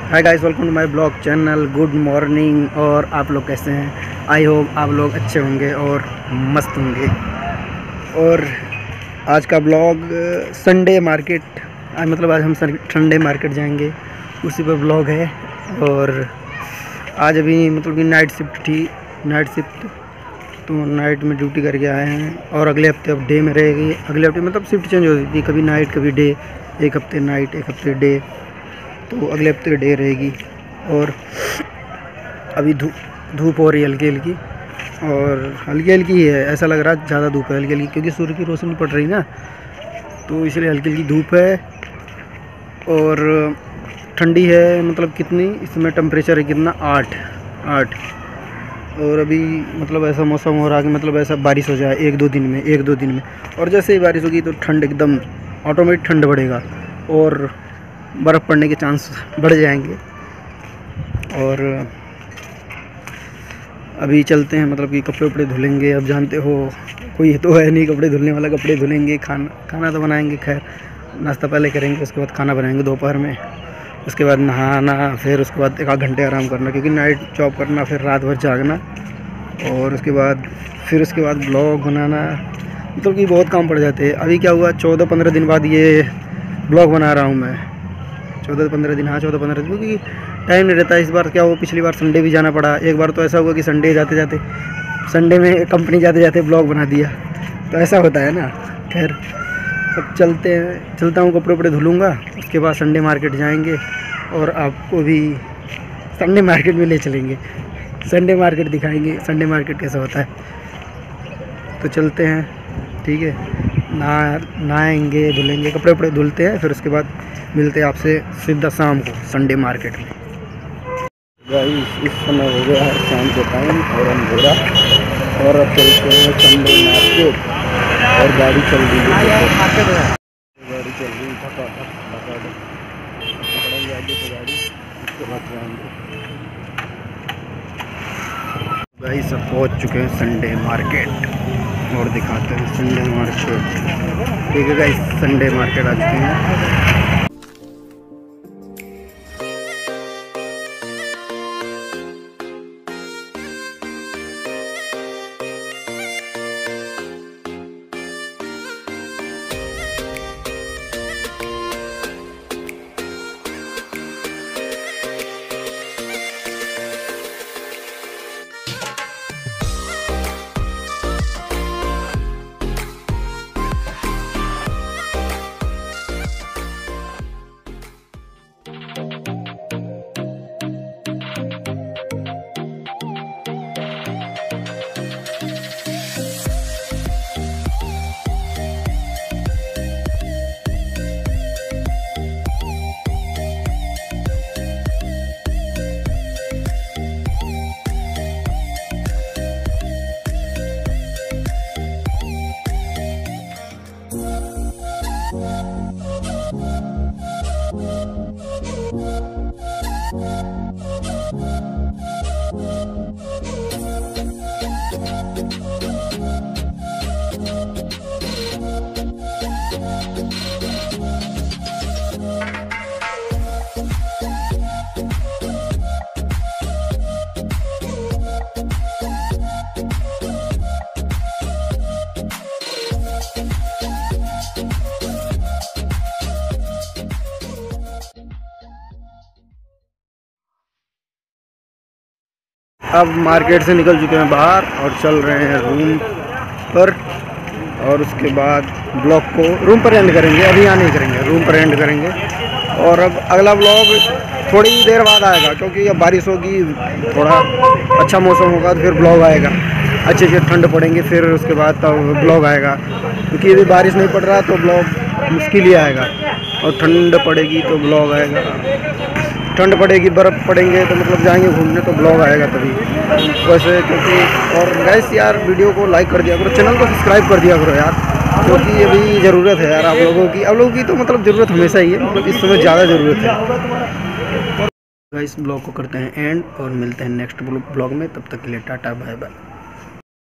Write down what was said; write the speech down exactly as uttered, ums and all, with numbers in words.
Hi guys, welcome to my blog channel. Good morning. और आप लोग कैसे हैं? आई होप आप लोग अच्छे होंगे और मस्त होंगे। और आज का ब्लॉग संडे मार्केट, आज मतलब आज हम संडे मार्केट जाएंगे, उसी पर ब्लॉग है। और आज अभी मतलब कि नाइट शिफ्ट थी, नाइट शिफ्ट तो नाइट में ड्यूटी करके आए हैं। और अगले हफ्ते अब डे में रहेगी। अगले हफ्ते मतलब शिफ्ट चेंज होती थी, कभी नाइट कभी डे, एक हफ्ते नाइट एक हफ्ते डे, तो अगले हफ्ते डे रहेगी। और अभी धूप धूप हो रही है हल्की हल्की, और हल्की हल्की ही है, ऐसा लग रहा है ज़्यादा धूप है हल्की हल्की, क्योंकि सूर्य की रोशनी पड़ रही ना, तो इसलिए हल्की हल्की धूप है। और ठंडी है, मतलब कितनी इसमें टेम्परेचर है कितना, आठ आठ। और अभी मतलब ऐसा मौसम हो रहा है कि मतलब ऐसा बारिश हो जाए एक दो दिन में एक दो दिन में और जैसे ही बारिश होगी तो ठंड एकदम ऑटोमेटिक ठंड बढ़ेगा और बर्फ़ पड़ने के चांस बढ़ जाएंगे। और अभी चलते हैं, मतलब कि कपड़े वपड़े धुलेंगे। अब जानते हो कोई तो है नहीं कपड़े धुलने वाला, कपड़े धुलेंगे, खाना खाना तो बनाएंगे, खैर नाश्ता पहले करेंगे, उसके बाद खाना बनाएंगे दोपहर में, उसके बाद नहाना, फिर उसके बाद एक आध घंटे आराम करना, क्योंकि नाइट जॉब करना, फिर रात भर जागना, और उसके बाद फिर उसके बाद ब्लॉग बनाना, मतलब कि बहुत काम पड़ जाते हैं। अभी क्या हुआ, चौदह पंद्रह दिन बाद ये ब्लॉग बना रहा हूँ मैं, चौदह पंद्रह दिन हाँ चौदह पंद्रह दिन क्योंकि टाइम नहीं रहता। इस बार क्या हुआ, पिछली बार संडे भी जाना पड़ा। एक बार तो ऐसा हुआ कि संडे जाते जाते संडे में कंपनी जाते जाते ब्लॉग बना दिया, तो ऐसा होता है ना। खैर अब चलते हैं, चलता हूँ, कपड़े वपड़े धुलूँगा, उसके बाद संडे मार्केट जाएंगे और आपको भी संडे मार्केट में ले चलेंगे, संडे मार्केट दिखाएंगे, संडे मार्केट कैसा होता है। तो चलते हैं, ठीक है, नहा नहाएंगे, धुलेंगे, कपड़े वपड़े धुलते हैं, फिर उसके बाद मिलते हैं आपसे सीधा शाम को संडे मार्केट में। गाइस इस समय हो गया है शाम के टाइम और अंधेरा, और अब चलते हैं संडे मार्केट। और गाड़ी चल रही है, गाड़ी चल रही है, धक्का धक्का पकड़ेंगे आगे से गाड़ी, उसके बाद जाएंगे। गाइस सब पहुंच चुके हैं संडे मार्केट, और दिखाते हैं संडे मार्केट। ठीक है गाइस, संडे मार्केट आ चुके हैं। अब मार्केट से निकल चुके हैं बाहर और चल रहे हैं रूम पर, और उसके बाद ब्लॉग को रूम पर एंड करेंगे। अभी यहाँ नहीं करेंगे, रूम पर एंड करेंगे। और अब अगला ब्लॉग थोड़ी देर बाद आएगा, क्योंकि अब बारिश होगी, थोड़ा अच्छा मौसम होगा तो फिर ब्लॉग आएगा, अच्छे से ठंड पड़ेंगे, फिर उसके बाद तब ब्लॉग आएगा। क्योंकि अभी बारिश नहीं पड़ रहा तो ब्लॉग मुश्किल ही आएगा, और ठंड पड़ेगी तो ब्लॉग आएगा। ठंड पड़ेगी, बर्फ़ पड़ेंगे तो मतलब जाएंगे घूमने तो ब्लॉग आएगा तभी वैसे। क्योंकि और गाइस यार वीडियो को लाइक कर दिया करो, चैनल को सब्सक्राइब कर दिया करो यार, क्योंकि अभी ज़रूरत है यार आप लोगों की। आप लोगों की तो मतलब ज़रूरत हमेशा ही है, मतलब इस समय ज़्यादा ज़रूरत है। गाइस ब्लॉग को करते हैं एंड और मिलते हैं नेक्स्ट ब्लॉग में, तब तक के लिए टाटा बाय बाय।